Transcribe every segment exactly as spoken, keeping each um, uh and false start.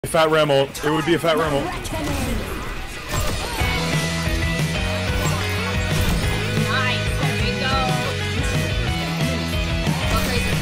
Fat Remmel. It would be a Fat Remmel. Nice. There we go. Go crazy.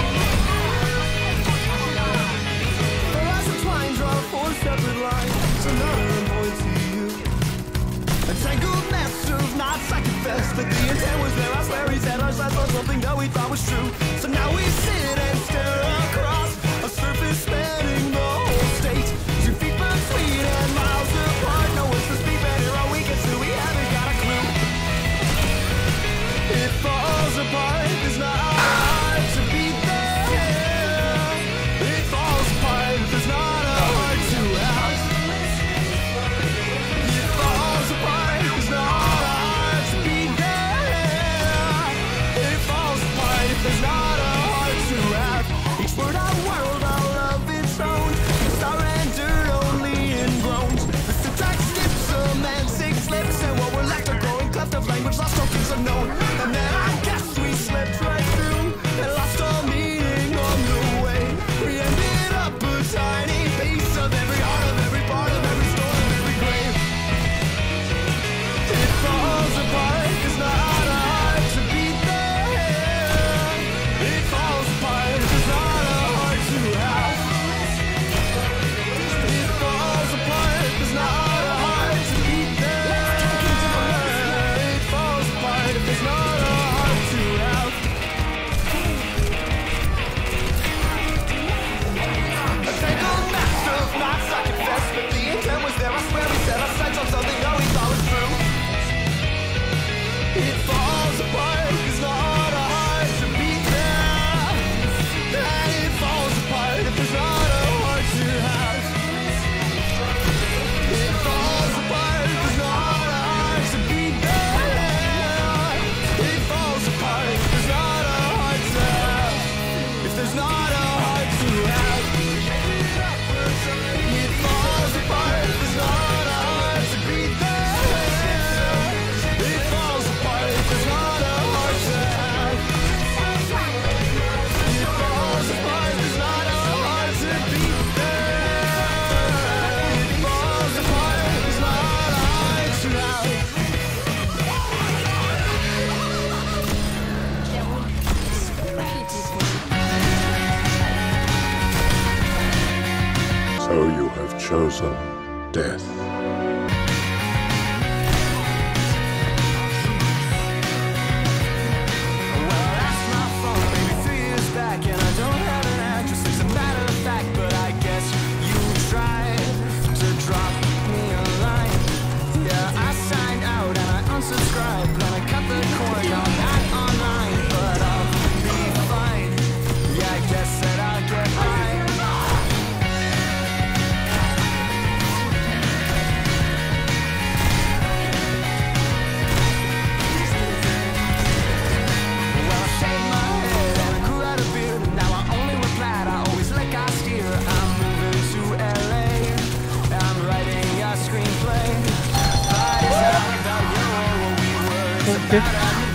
For us to twine, draw four separate lines. Another point to you. A tangled mess of knots I confess, but the intent was there. I swear he said our sides on something that we thought was true. So now we sit and stare across a surface spanning the whole state. Two feet between and miles apart. No one's to speak better all we can see. We haven't got a clue. It falls apart. There's not hard to beat there. It falls apart. There's not a heart to out. It falls apart. There's not a heart to beat there. It falls apart. There's not a heart to have. Each word our world all of its own. Surrendered only in groans. The syntax skips semantic slips, and what we're left are growing cleft of language lost tokens unknown. And then I guess we slipped right through and lost all meaning on the way. We ended up a tiny piece of every heart, of every part, of every story, of every grave. It falls apart. There's not a heart to beat there. It falls apart. There's not a heart to have. It falls apart. There's not a heart to beat there. It falls apart. There's not a heart to have. A tangled mess of knots I confess, but the intent was there. I swear we said our sights on something that we thought was true. It falls apart. There's not a heart to beat there. And it falls apart if there's not a heart to have. It falls apart. There's not a heart to beat there. It falls apart. There's not a heart to have. If there's not a heart to have. It falls apart. There's not a heart to beat there. It falls apart. There's not a heart to have. It falls apart. There's not a heart to beat there. It falls apart. There's not a heart to have. So you have chosen death. Well, that's my fault. Maybe three years back, and I don't have an address. It's a matter of fact, but I guess you tried to drop me a line. Yeah, I signed out and I unsubscribed, then I cut the cord. Now I'm not online, but I'll be fine. Yeah, I guess that I'll get by. Well, I shaved my head and I grew out a beard, and now I only wear plaid. I always let God steer. I'm moving to L A. I'm writing a screenplay. But it's not about you or what we were. It's about